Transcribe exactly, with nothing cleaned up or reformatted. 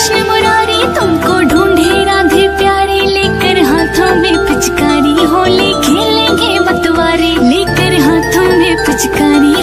कृष्ण मुरारी तुमको ढूंढे राधे प्यारी, लेकर हाथों में पिचकारी होली खेलेंगे मतवारी, लेकर हाथों में पिचकारी